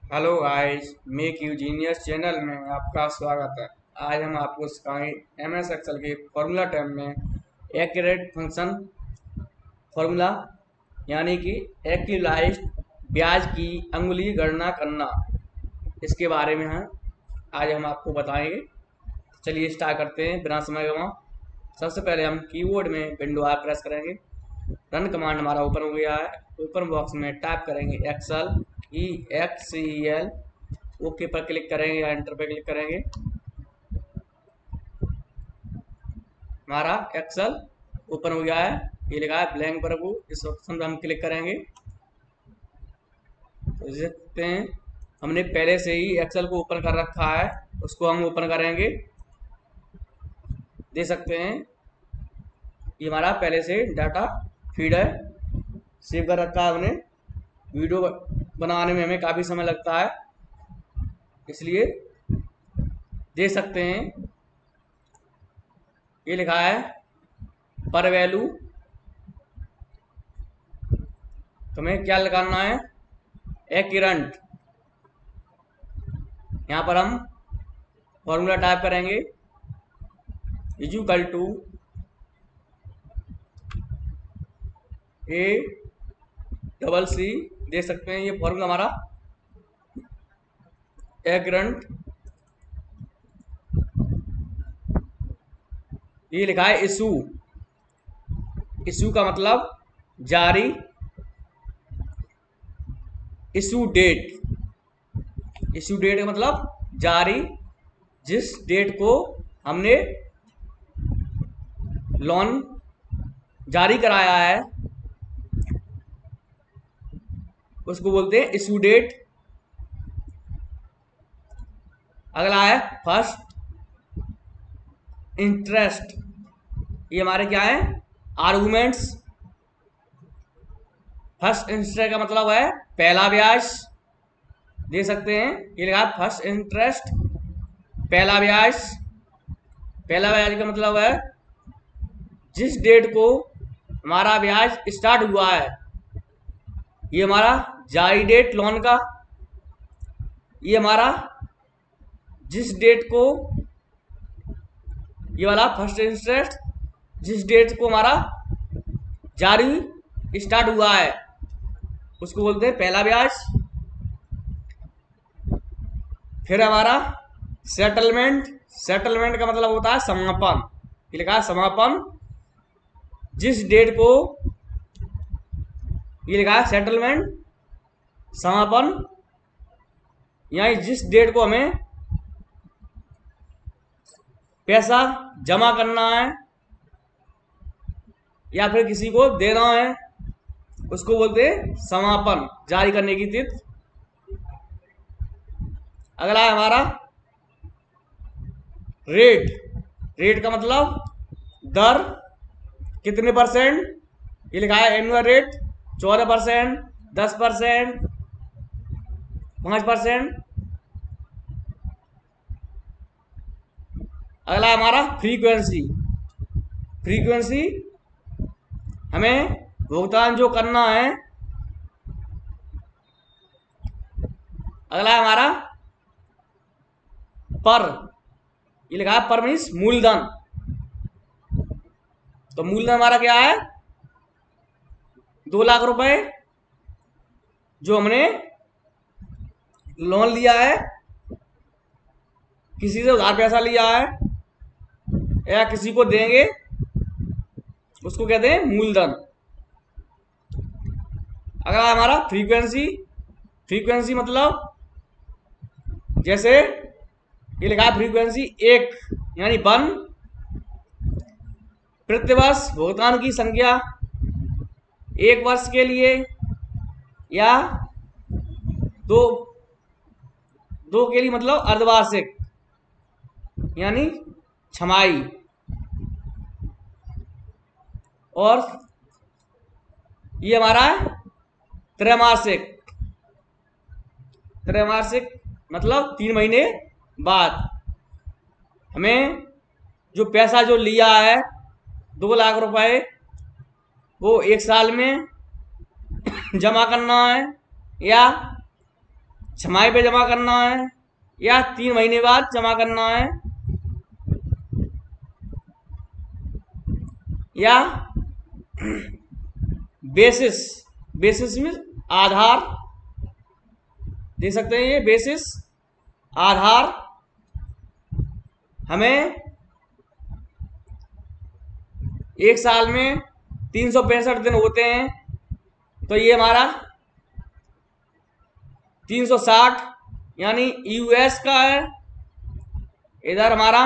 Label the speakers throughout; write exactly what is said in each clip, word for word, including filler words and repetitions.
Speaker 1: Hello guys, make you genius channel में आपका स्वागत है। आज हम आपको सिखाएंगे एम एस एक्सेल के फॉर्मूला टैब में एक्यूरेट फंक्शन फॉर्मूला यानी कि एक्युलाइज्ड ब्याज की अंगुली गणना करना, इसके बारे में है आज हम आपको बताएंगे। चलिए स्टार्ट करते हैं बिना समय गंवाए। सबसे पहले हम कीबोर्ड में विंडो आर प्रेस करेंगे। रन कमांड हमारा ओपन हो गया है। ओपन बॉक्स में टाइप करेंगे Excel, E X C L. Okay पर क्लिक करेंगे या एंटर पर क्लिक करेंगे। हमारा एक्सेल ओपन हो गया है। ये लिखा है ब्लैंक प्रभु, इस ऑप्शन पर हम क्लिक करेंगे तो देख सकते हैं हमने पहले से ही एक्सेल को ओपन कर रखा है, उसको हम ओपन करेंगे। दे सकते हैं ये हमारा पहले से डाटा फीड है, सेव कर रखा है हमने। वीडियो बनाने में हमें काफ़ी समय लगता है, इसलिए दे सकते हैं ये लिखा है पर वैल्यू। तो हमें क्या लगाना है, एक्यूरेंट। यहाँ पर हम फॉर्मूला टाइप करेंगे equal to A double C. देख सकते हैं ये फॉर्मूला हमारा एक्यूरेंट। ये लिखा है इशू। इशू का मतलब जारी, इशू डेट। इशू डेट का मतलब जारी, जिस डेट को हमने लोन जारी कराया है उसको बोलते हैं इशू डेट। अगला है फर्स्ट इंटरेस्ट। ये हमारे क्या है, आर्गुमेंट्स। फर्स्ट इंटरेस्ट का मतलब है पहला ब्याज। दे सकते हैं ये लिखा है फर्स्ट इंटरेस्ट, पहला ब्याज। पहला ब्याज का मतलब है जिस डेट को हमारा ब्याज स्टार्ट हुआ है। ये हमारा जारी डेट लोन का। ये हमारा जिस डेट को, ये वाला फर्स्ट इंटरेस्ट जिस डेट को हमारा जारी स्टार्ट हुआ है उसको बोलते हैं पहला ब्याज। फिर हमारा सेटलमेंट। सेटलमेंट का मतलब होता है समापन। ये लिखा है समापन। जिस डेट को, ये लिखा है सेटलमेंट समापन, यानी जिस डेट को हमें पैसा जमा करना है या फिर किसी को देना है उसको बोलते हैं समापन, जारी करने की तिथि। अगला है हमारा रेट। रेट का मतलब दर, कितने परसेंट। ये लिखा है एनुअल रेट, चौदह परसेंट, दस परसेंट, पाँच परसेंट। अगला है हमारा फ्रीक्वेंसी। फ्रीक्वेंसी हमें भुगतान जो करना है। अगला है हमारा पर। ये लिखा है पर मीन्स मूलधन। तो मूलधन हमारा क्या है, दो लाख रुपए जो हमने लोन लिया है, किसी से उधार पैसा लिया है या किसी को देंगे, उसको कहते हैं मूलधन। अगला हमारा फ्रीक्वेंसी। फ्रीक्वेंसी मतलब जैसे ये लिखा है फ्रीक्वेंसी एक, यानी वन। प्रतिवर्ष भुगतान की संख्या एक वर्ष के लिए या दो दो के लिए, मतलब अर्धवार्षिक यानी छमाही। और ये हमारा है त्रैमासिक। त्रैमासिक मतलब तीन महीने बाद हमें जो पैसा जो लिया है दो लाख रुपए, वो एक साल में जमा करना है या छमाही पे जमा करना है या तीन महीने बाद जमा करना है, या बेसिस, बेसिस में आधार, देख सकते हैं ये बेसिस आधार, हमें एक साल में तीन सौ पैंसठ दिन होते हैं, तो ये हमारा तीन सौ साठ यानी यूएस का है। इधर हमारा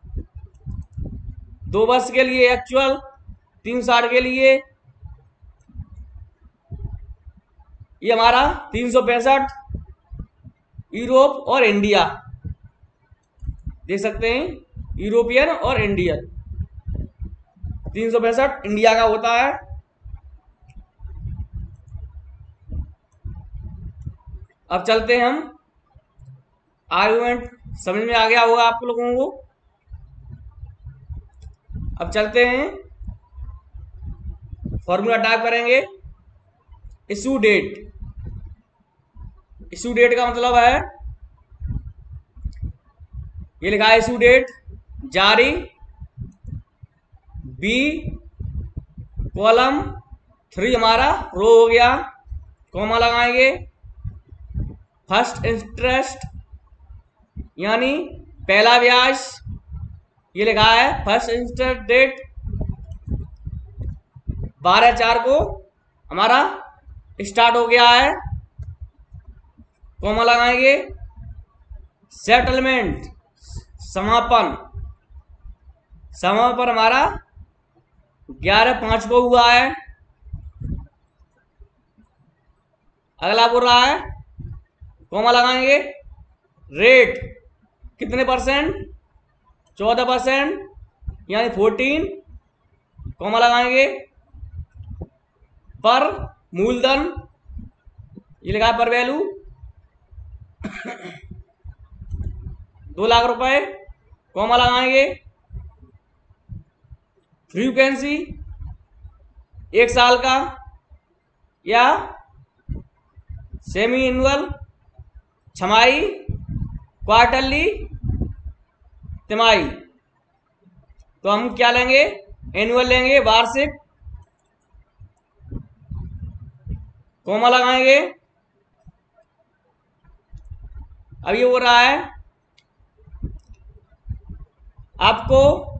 Speaker 1: दो वर्ष के लिए एक्चुअल तीन सौ साठ के लिए ये हमारा तीन सौ पैंसठ यूरोप और इंडिया, देख सकते हैं यूरोपियन और इंडियन, तीन सौ पैंसठ इंडिया का होता है। अब चलते हैं हम, आर्गुमेंट समझ में आ गया होगा आप लोगों को। अब चलते हैं, फॉर्मूला टाइप करेंगे। इशू डेट, इशू डेट का मतलब है, ये लिखा है इशू डेट जारी, बी कॉलम थ्री हमारा रो हो गया, कॉमा लगाएंगे, फर्स्ट इंटरेस्ट यानी पहला ब्याज, ये लिखा है फर्स्ट इंटरेस्ट डेट बारह चार को हमारा स्टार्ट हो गया है, कॉमा लगाएंगे, सेटलमेंट समापन, समापन हमारा ग्यारह पांच को हुआ है। अगला बोल रहा है, कॉमा लगाएंगे, रेट कितने परसेंट, चौदह परसेंट यानी फोर्टीन, कॉमा लगाएंगे, पर मूलधन, ये लिखा है पर वैल्यू दो लाख रुपए, कॉमा लगाएंगे, फ्रीक्वेंसी एक साल का या सेमी एनुअल, छमाही, क्वार्टरली, तिमाही, तो हम क्या लेंगे, एनुअल लेंगे, वार्षिक, कॉमा लगाएंगे। अब ये हो रहा है आपको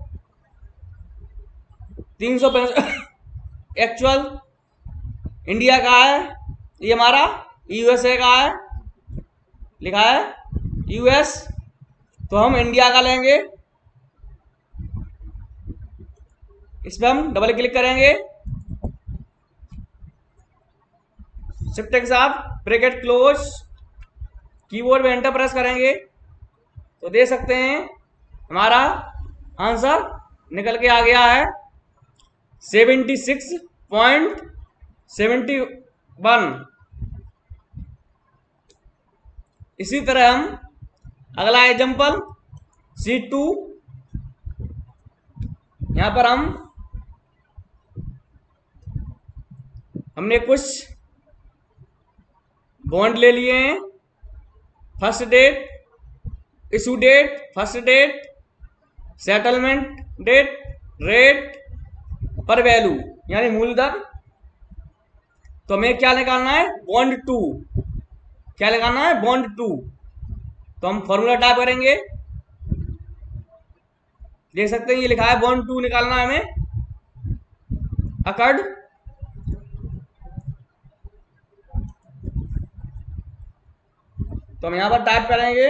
Speaker 1: तीन सौ पैंसठ एक्चुअल इंडिया का है, ये हमारा यूएसए का है, लिखा है यूएस, तो हम इंडिया का लेंगे, इस पर हम डबल क्लिक करेंगे, शिफ्ट के साथ ब्रैकेट क्लोज, कीबोर्ड में एंटर प्रेस करेंगे तो दे सकते हैं हमारा आंसर निकल के आ गया है seventy six point seventy one. इसी तरह हम अगला एग्जाम्पल शीट टू, यहां पर हम हमने कुछ बॉन्ड ले लिए हैं, first date, issue date, first date, settlement date, rate, par value यानी मूलधन, तो हमें क्या निकालना है, बॉन्ड टू, क्या निकालना है, बॉन्ड टू, तो हम फॉर्मूला टाइप करेंगे, देख सकते हैं ये लिखा है बॉन्ड टू निकालना है हमें, अकर्ड तो हम यहां पर टाइप करेंगे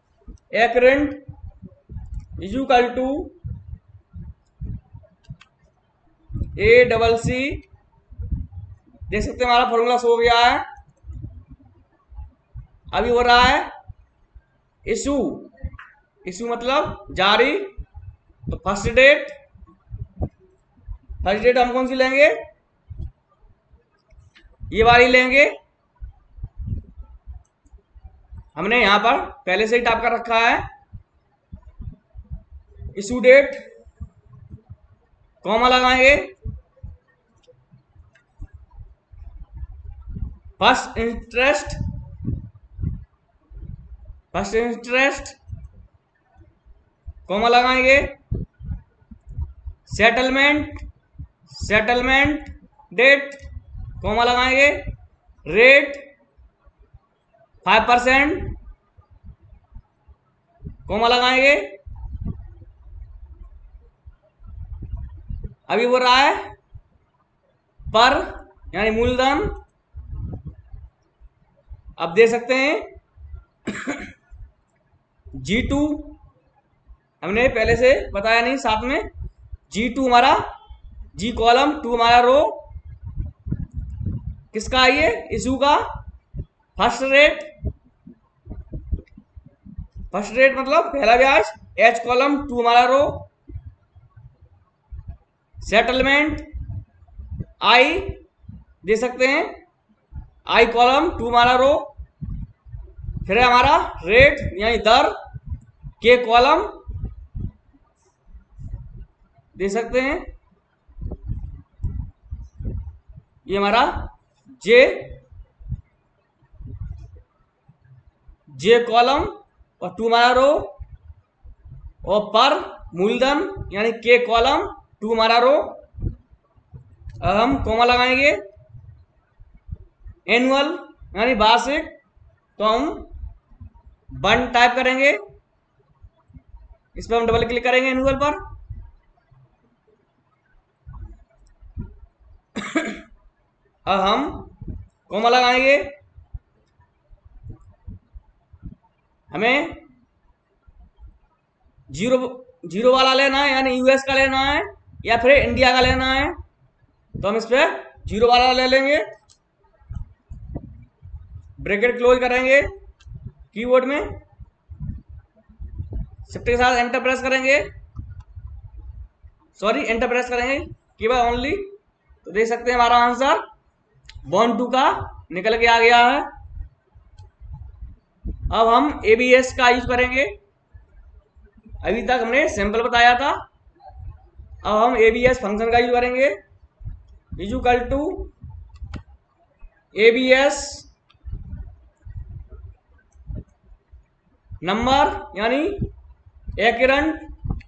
Speaker 1: ACCRINT is equal to A double C, देख सकते हैं हमारा फॉर्मूला सो गया है। अभी हो रहा है इशू, इशू मतलब जारी, तो फर्स्ट डेट, फर्स्ट डेट हम कौन सी लेंगे, ये वाली लेंगे, हमने यहां पर पहले से ही टाइप कर रखा है, इशू डेट, कॉमा लगाएंगे, first interest first interest comma लगाएंगे, सेटलमेंट सेटलमेंट डेट कॉमा लगाएंगे, रेट फाइव परसेंट कॉमा लगाएंगे। अभी बोल रहा है पर यानी मूलधन, अब दे सकते हैं जी टू, हमने पहले से बताया नहीं साथ में, जी टू हमारा जी कॉलम, टू हमारा रो, किसका आइए इशू का फर्स्ट रेट, फर्स्ट रेट मतलब पहला ब्याज, एच कॉलम, टू हमारा रो, सेटलमेंट आई दे सकते हैं, आई कॉलम, टू हमारा रो, फिर हमारा रेट यानी दर, के कॉलम दे सकते हैं, ये हमारा जे जे कॉलम और टू हमारा रो, और पर मूलधन यानी के कॉलम, टू हमारा रो। अब हम कॉमा लगाएंगे, एनुअल यानी वार्षिक, तो हम वन टाइप करेंगे, इस पर हम डबल क्लिक करेंगे एनुअल पर। अब हम कॉमा लगाएंगे, हमें जीरो जीरो वाला लेना है यानी यूएस का लेना है या फिर इंडिया का लेना है, तो हम इस पर जीरो वाला ले लेंगे, ब्रैकेट क्लोज करेंगे, कीबोर्ड में शिफ्ट के साथ एंटर प्रेस करेंगे, सॉरी एंटर प्रेस करेंगे कीबोर्ड ओनली, तो देख सकते हैं हमारा आंसर वन टू का निकल के आ गया है। अब हम एबीएस का यूज करेंगे, अभी तक हमने सैंपल बताया था, अब हम एबीएस फंक्शन का यूज करेंगे, is equal to ABS number यानी एक्यूरेंट,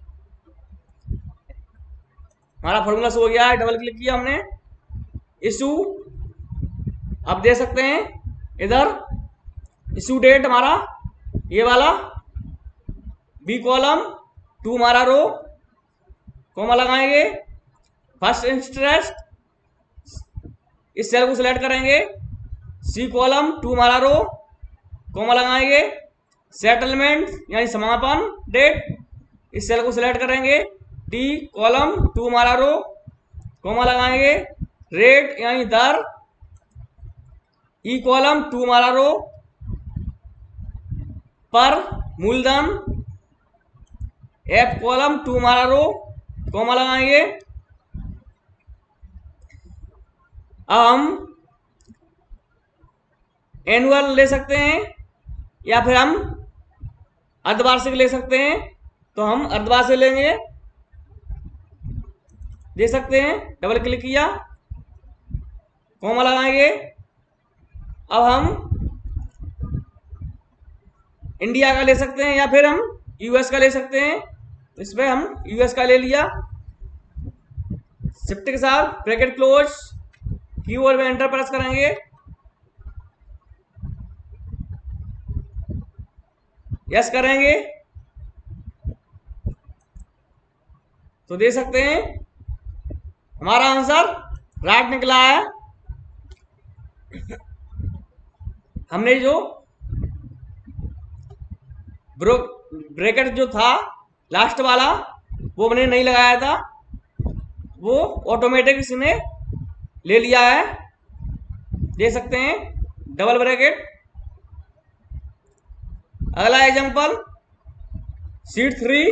Speaker 1: हमारा फॉर्मूला शो हो गया है, डबल क्लिक किया हमने, इशू अब दे सकते हैं इधर, इशू डेट हमारा ये वाला, बी कॉलम, टू हमारा रो, कॉमा लगाएंगे, फर्स्ट इंटरेस्ट इस सेल को सिलेक्ट करेंगे, सी कॉलम, टू हमारा रो, कॉमा लगाएंगे, सेटलमेंट यानी समापन डेट इस सेल को सिलेक्ट करेंगे, डी कॉलम, टू हमारा रो, कॉमा लगाएंगे, रेट यानी दर, ई कॉलम, टू हमारा रो, पर मूलधन, एफ कॉलम, टू हमारा रो, कॉमा लगाएंगे। अब हम एनुअल ले सकते हैं या फिर हम अर्धवार्षिक ले सकते हैं, तो हम अर्धवार्षिक लेंगे, दे सकते हैं, डबल क्लिक किया, कॉमा लगाएंगे। अब हम इंडिया का ले सकते हैं या फिर हम यूएस का ले सकते हैं, तो इस पर हम यूएस का ले लिया, शिफ्ट के साथ ब्रैकेट क्लोज, कीबोर्ड में एंटर प्रेस करेंगे, यस करेंगे, तो दे सकते हैं हमारा आंसर राइट निकला है। हमने जो ब्रैकेट जो था लास्ट वाला वो हमने नहीं लगाया था, वो ऑटोमेटिक इसने ले लिया है, दे सकते हैं डबल ब्रैकेट। अगला एग्जांपल शीट थ्री,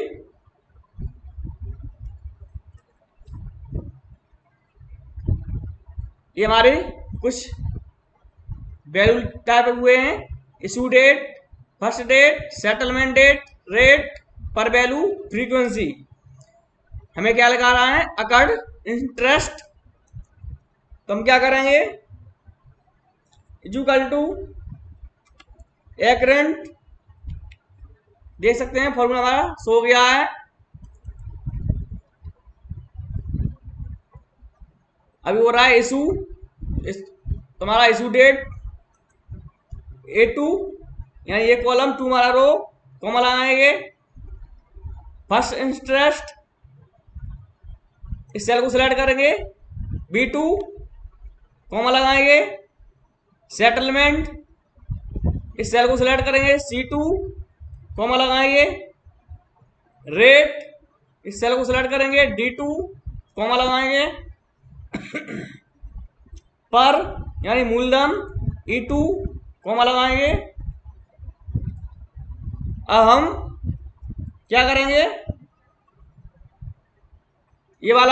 Speaker 1: ये हमारे कुछ वैल्यू टाइप हुए हैं, issue date, first date, settlement date, rate, par value, frequency. हमें क्या लगा रहा है अकर्ड इंटरेस्ट, तो हम क्या करेंगे, इक्वल टू एक्यूरेंट देख सकते हैं फॉर्मूला हमारा शो हो गया है। अभी हो रहा है इशू, इस, तुम्हारा इशू डेट ए टू, यानी ये कॉलम टू हमारा रो, कॉमा लगाएंगे। फर्स्ट इंटरेस्ट, इस सेल को सिलेक्ट करेंगे, बी टू, कॉमा लगाएंगे। सेटलमेंट, इस सेल को सिलेक्ट करेंगे, सी टू, कॉमा लगाएंगे। रेट, इस सेल को सिलेक्ट करेंगे, डी टू, कॉमा लगाएंगे। पर यानी मूलधन, ई टू, कॉमा लगाएंगे। अब हम क्या करेंगे, ये वाला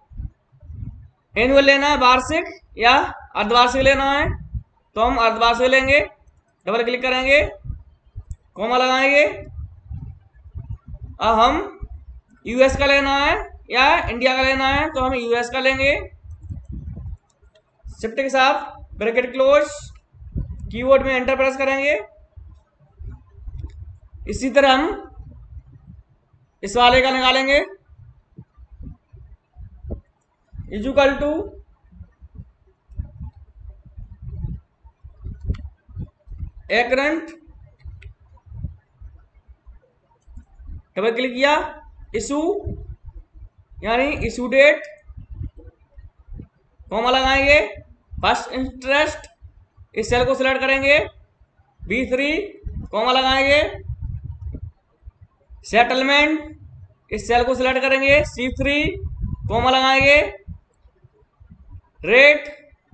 Speaker 1: एनुअल लेना है, वार्षिक या अर्धवार्षिक लेना है, तो हम अर्धवार्षिक लेंगे। डबल क्लिक करेंगे, कॉमा लगाएंगे। अब हम यूएस का लेना है या इंडिया का लेना है, तो हम यूएस का लेंगे। शिफ्ट के साथ ब्रैकेट क्लोज, कीवर्ड में एंटर प्रेस करेंगे। इसी तरह हम इस वाले का निकालेंगे, equal to ACCRINT, double click किया, इशू यानी इशू डेट, कॉमा लगाएंगे। फर्स्ट इंटरेस्ट, इस सेल को सिलेक्ट करेंगे, बी थ्री, कॉमा लगाएंगे। सेटलमेंट, इस सेल को सिलेक्ट करेंगे, सी थ्री, कॉमा लगाएंगे। Rate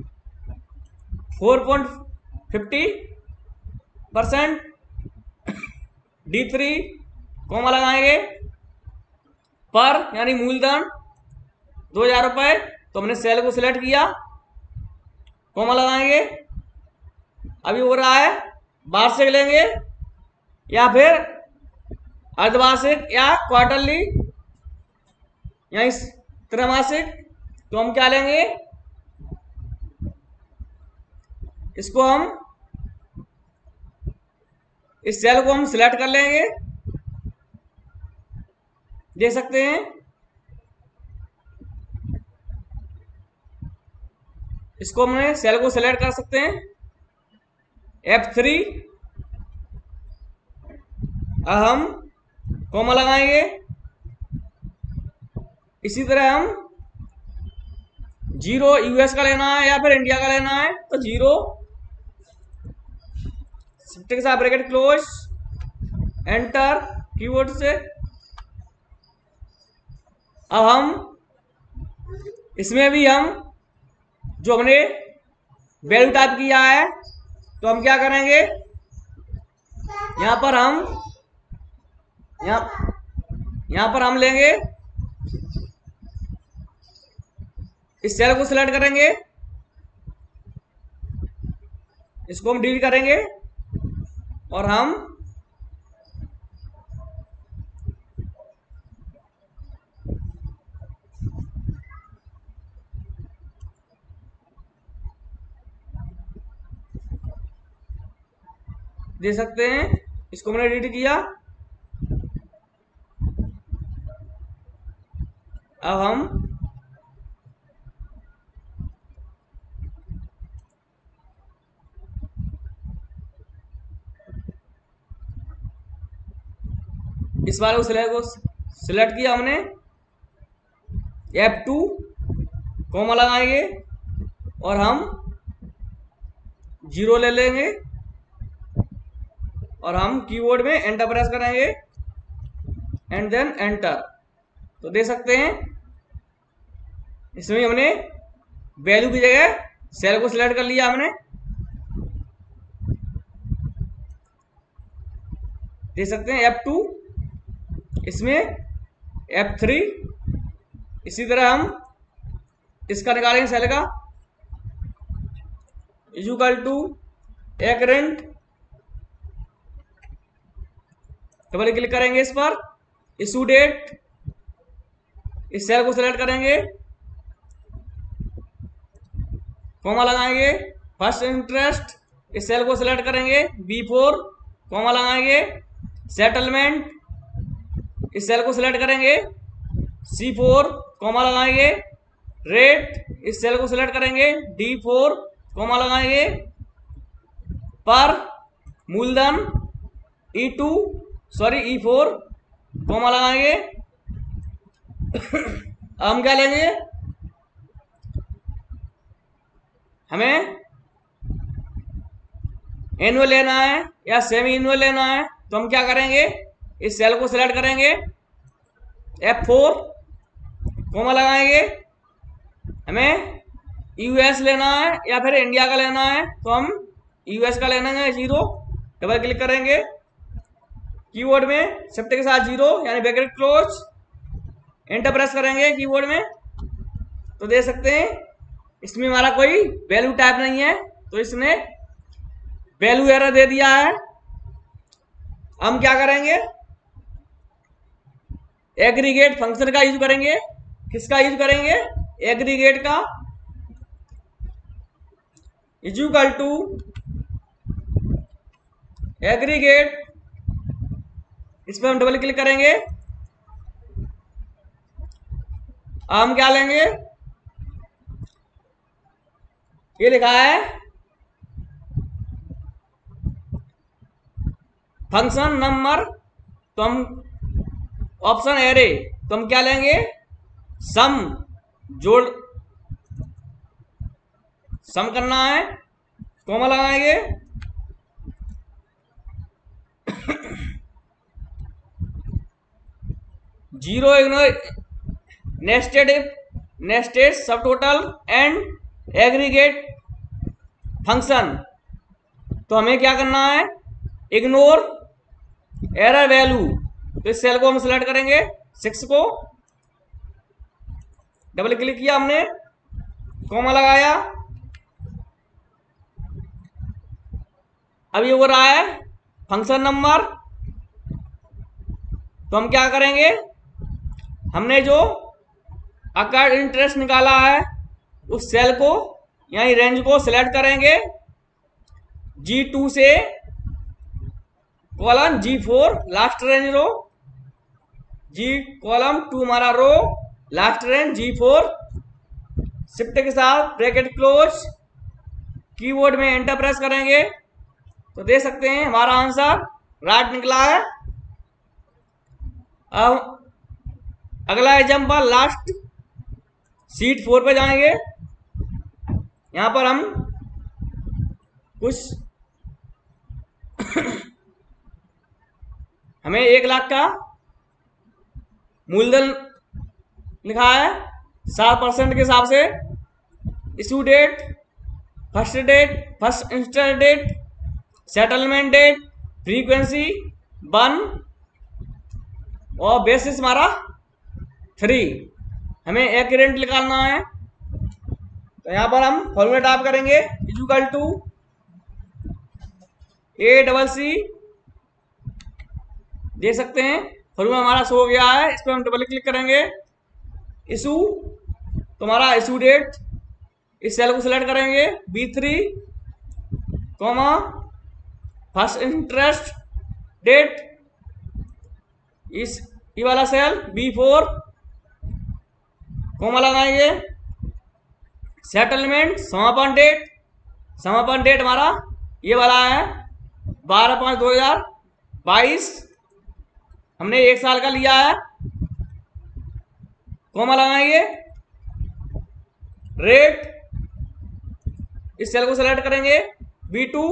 Speaker 1: four point fifty percent, D three, comma लगाएंगे। पर यानी मूलधन दो हजार रुपए, तो हमने सेल को सिलेक्ट किया, कॉमा लगाएंगे। अभी हो रहा है वार्षिक लेंगे या फिर अर्धवार्षिक या क्वार्टरली या इस त्रैमासिक, तो हम क्या लेंगे, इसको हम इस सेल को हम सिलेक्ट कर लेंगे। देख सकते हैं इसको हमने सेल को सिलेक्ट कर सकते हैं, एफ थ्री। अब हम कॉमा लगाएंगे। इसी तरह हम जीरो यूएस का लेना है या फिर इंडिया का लेना है, तो जीरो, शिफ्ट के साथ ब्रैकेट क्लोज, एंटर कीवर्ड से। अब हम इसमें भी हम जो हमने वैल्यू टाइप किया है, तो हम क्या करेंगे, यहां पर हम यहां यहां पर हम लेंगे, इस सेल को सिलेक्ट करेंगे, इसको हम डिलीट करेंगे और हम दे सकते हैं, इसको मैंने डिलीट किया। अब हम इस वाले को सिलेक्ट को सिलेक्ट किया हमने, एफ टू, कॉमा लगाएंगे और हम जीरो ले लेंगे और हम कीबोर्ड में एंटर प्रेस करेंगे एंड देन एंटर। तो देख सकते हैं इसमें हमने वैल्यू की जगह सेल को सिलेक्ट कर लिया हमने। देख सकते हैं एफ टू, इसमें एफ थ्री। इसी तरह हम इसका निकालेंगे सेल का, equal to ACCRINT, double click करेंगे इस पर, इशू डेट, इस सेल को सिलेक्ट करेंगे, कॉमा लगाएंगे। फर्स्ट इंटरेस्ट, इस सेल को सिलेक्ट करेंगे, बी फोर, कॉमा लगाएंगे। सेटलमेंट, इस सेल को सिलेक्ट करेंगे, सी फोर कॉमा लगाएंगे, रेट, इस सेल को सिलेक्ट करेंगे, डी फोर कॉमा लगाएंगे, पर मूलधन ई टू सॉरी ई फोर कॉमा लगाएंगे। हम क्या लेंगे, हमें एनुअल लेना है या सेमी एनुअल लेना है, तो हम क्या करेंगे, इस सेल को सिलेक्ट करेंगे, एफ फोर कॉमा लगाएंगे। हमें यूएस लेना है या फिर इंडिया का लेना है, तो हम यूएस का लेना है, जीरो डबल क्लिक करेंगे, कीबोर्ड में शिफ्ट के साथ जीरो यानी ब्रैकेट क्लोज, एंटर प्रेस करेंगे कीबोर्ड में, तो दे सकते हैं इसमें हमारा कोई वैल्यू टाइप नहीं है, तो इसने वैल्यू एरर दे दिया है। हम क्या करेंगे, एग्रीगेट फंक्शन का यूज करेंगे। किसका यूज करेंगे, एग्रीगेट का, इज इक्वल टू एग्रीगेट, इस पर हम डबल क्लिक करेंगे। हम क्या लेंगे, ये लिखा है फंक्शन नंबर, तो हम ऑप्शन एरे, तो हम क्या लेंगे, सम, जोड़ सम करना है, कॉमा लगाएंगे, zero ignore, nested nested subtotal and aggregate function, तो हमें क्या करना है, इग्नोर एरर वैल्यू, तो इस सेल को हम सिलेक्ट करेंगे, सिक्स को डबल क्लिक किया हमने, कॉमा लगाया, अब ये हो रहा है फंक्शन नंबर, तो हम क्या करेंगे, हमने जो अकाउंट इंटरेस्ट निकाला है उस सेल को यानी रेंज को सिलेक्ट करेंगे, जी टू से column G four last range row, G column two हमारा row last range G four, shift के साथ ब्रैकेट क्लोज, कीबोर्ड में एंटर प्रेस करेंगे, तो दे सकते हैं हमारा आंसर राइट निकला है। अब अगला एग्जाम्पल, लास्ट सीट फोर पे जाएंगे, यहां पर हम कुछ हमें एक लाख का मूलधन लिखा है, सात परसेंट के हिसाब से, issue date, first date, first instant date, settlement date, frequency one और बेसिस हमारा थ्री, हमें एक्यूरेट निकालना है, तो यहां पर हम फॉर्मूला टाइप करेंगे, equal to A double C, देख सकते हैं फॉर्मूला हमारा शो हो गया है, इस पर हम डबल क्लिक करेंगे, इशू, तो हमारा इशू डेट, इस सेल को सिलेक्ट करेंगे, B three comma first interest date, इस ये वाला सेल बी फोर कॉमा लगाएंगे, सेटलमेंट समापन डेट, समापन डेट हमारा ये वाला है बारह पाँच दो हजार बाईस, हमने एक साल का लिया है, कॉमा लगाएंगे, रेट, इस सेल को सेलेक्ट करेंगे, बी टू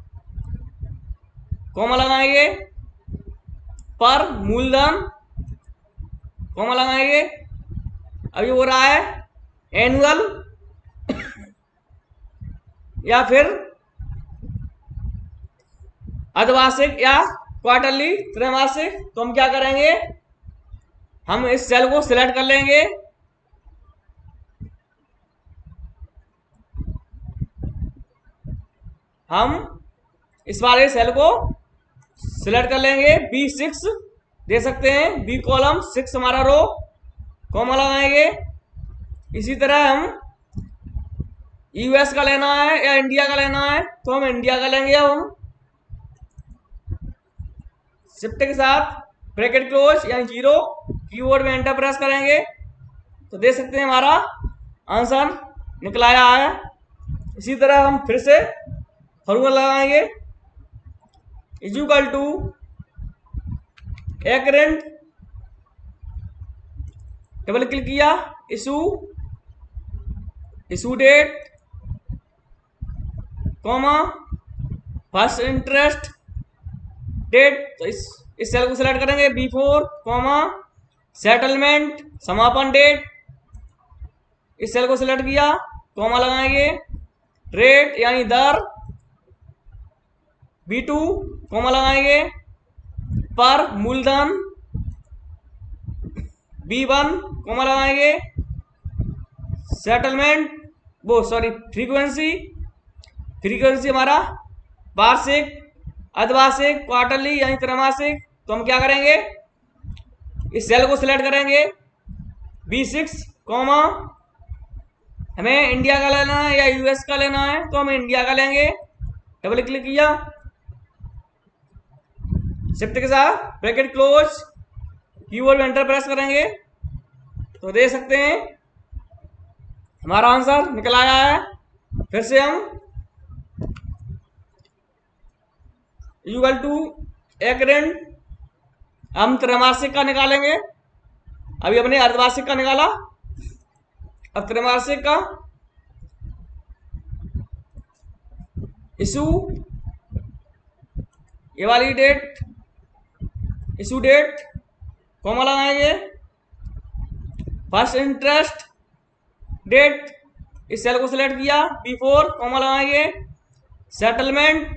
Speaker 1: कॉमा लगाएंगे, पर मूलधन कॉमा लगाएंगे, अभी हो रहा है एनुअल या फिर अर्धवार्षिक या क्वार्टरली त्रैमासिक, तो हम क्या करेंगे, हम इस सेल को सिलेक्ट कर लेंगे, हम इस वाले सेल को सिलेक्ट कर लेंगे, बी सिक्स दे सकते हैं, बी कॉलम सिक्स हमारा रो, कॉमा लगाएंगे, इसी तरह हम यूएस का लेना है या इंडिया का लेना है, तो हम इंडिया का लेंगे, हम शिफ्ट के साथ ब्रैकेट क्लोज यानी जीरो, कीबोर्ड में एंटर प्रेस करेंगे तो देख सकते हैं हमारा आंसर निकल आया है। इसी तरह हम फिर से फॉर्मूला लगाएंगे, is equal to ACCRINT, double click किया, issue issue date comma first interest date, तो इस इस सेल को सिलेक्ट करेंगे, बी फोर कॉमा सेटलमेंट समापन डेट, इस सेल को सिलेक्ट किया, कॉमा लगाएंगे, रेट यानी दर, बी टू कॉमा लगाएंगे, पर मूलधन, बी वन कॉमा लगाएंगे, सेटलमेंट वो सॉरी फ्रीक्वेंसी, फ्रीक्वेंसी हमारा वार्षिक, अर्धवार्षिक, क्वार्टरली यानी त्रैमासिक, तो हम क्या करेंगे, इस सेल को सिलेक्ट करेंगे, बी सिक्स कॉमा हमें इंडिया का लेना है या यूएस का लेना है तो हम इंडिया का लेंगे, डबल क्लिक किया, शिफ्ट के साथ ब्रैकेट क्लोज, कीबोर्ड में एंटर प्रेस करेंगे तो देख सकते हैं हमारा आंसर निकल आया है। फिर से हम इक्वल टू एकरेंट, हम त्रैमासिक का निकालेंगे, अभी हमने अर्धवार्षिक का निकाला, अब त्रैमासिक का, इशू ये वाली डेट, इशू डेट कॉमा लगाएंगे, फर्स्ट इंटरेस्ट डेट, इस सेल को सिलेक्ट किया, बी फोर कॉमा लगाएंगे, सेटलमेंट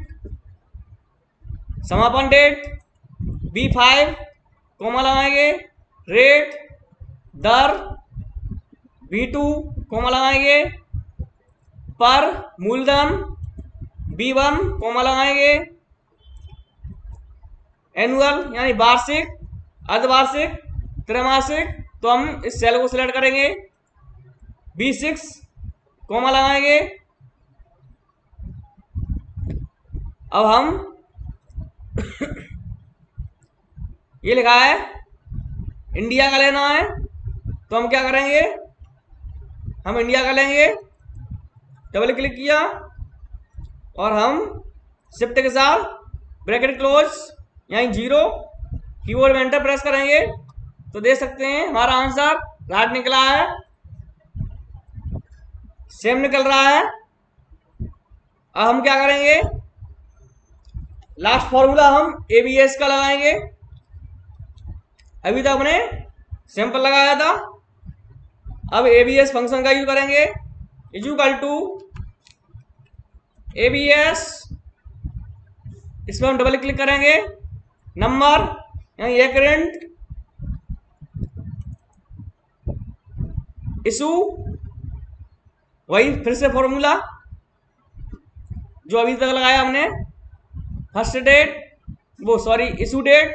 Speaker 1: समापन डेट, बी फाइव कॉमा लगाएंगे, रेट दर, बी टू कॉमा लगाएंगे, पर मूलधन, बी वन कॉमा लगाएंगे, एनुअल यानी वार्षिक, अर्धवार्षिक, त्रैमासिक, तो हम इस सेल को सिलेक्ट करेंगे, बी सिक्स कॉमा लगाएंगे, अब हम ये लिखा है इंडिया का लेना है तो हम क्या करेंगे, हम इंडिया का लेंगे, डबल क्लिक किया और हम शिफ्ट के साथ ब्रैकेट क्लोज यानी जीरो, कीबोर्ड में एंटर प्रेस करेंगे तो देख सकते हैं हमारा आंसर राइट निकला है, सेम निकल रहा है। अब हम क्या करेंगे, लास्ट फॉर्मूला हम एबीएस का लगाएंगे, अभी तक हमने सैंपल लगाया था, अब एबीएस फंक्शन का यूज करेंगे, इज इक्वल टू एबीएस, इसमें हम डबल क्लिक करेंगे, नंबर यानी एकरेंट, इशू वही फिर से फॉर्मूला जो अभी तक लगाया हमने, फर्स्ट डेट वो sorry issue date,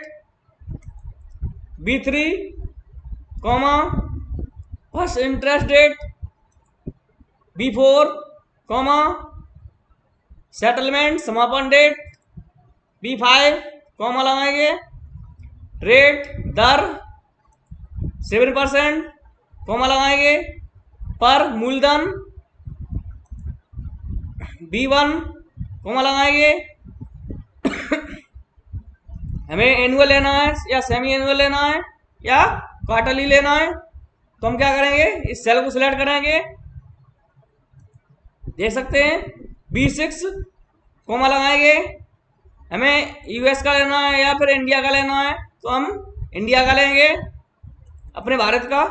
Speaker 1: B three comma first interest date, B four comma settlement समापन डेट, बी फाइव कॉमा लगाएंगे, रेट दर सेवन परसेंट कॉमा लगाएंगे, पर मूलधन, बी वन कॉमा लगाएंगे, हमें एनुअल लेना है या सेमी एनुअल लेना है या क्वार्टरली लेना है तो हम क्या करेंगे, इस सेल को सिलेक्ट करेंगे, देख सकते हैं बी सिक्स कॉमा लगाएंगे, हमें यूएस का लेना है या फिर इंडिया का लेना है तो हम इंडिया का लेंगे, अपने भारत का।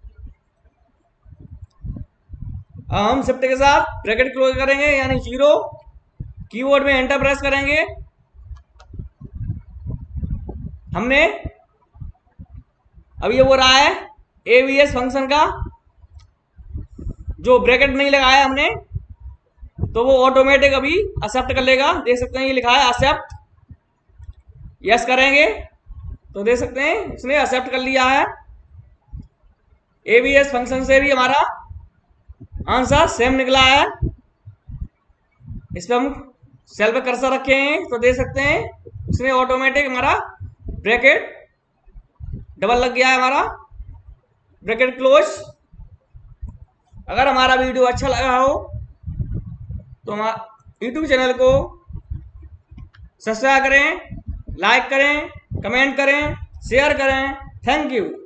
Speaker 1: हम शिफ्ट के साथ ब्रैकेट क्लोज करेंगे यानी जीरो, कीबोर्ड में एंटर प्रेस करेंगे, हमने अब ये वो रहा है एबीएस फंक्शन का, जो ब्रैकेट नहीं लगाया हमने तो वो ऑटोमेटिक अभी एक्सेप्ट कर लेगा, देख सकते हैं ये लिखा है एक्सेप्ट, यस करेंगे तो देख सकते हैं इसने एक्सेप्ट कर लिया है। एबीएस फंक्शन से भी हमारा आंसर सेम निकला है, इस पर हम सेल पे कर्सर रखे हैं तो देख सकते हैं उसने ऑटोमेटिक हमारा ब्रैकेट डबल लग गया है हमारा, ब्रैकेट क्लोज। अगर हमारा वीडियो अच्छा लगा हो तो हमारा यूट्यूब चैनल को सब्सक्राइब करें, लाइक करें, कमेंट करें, शेयर करें। Thank you.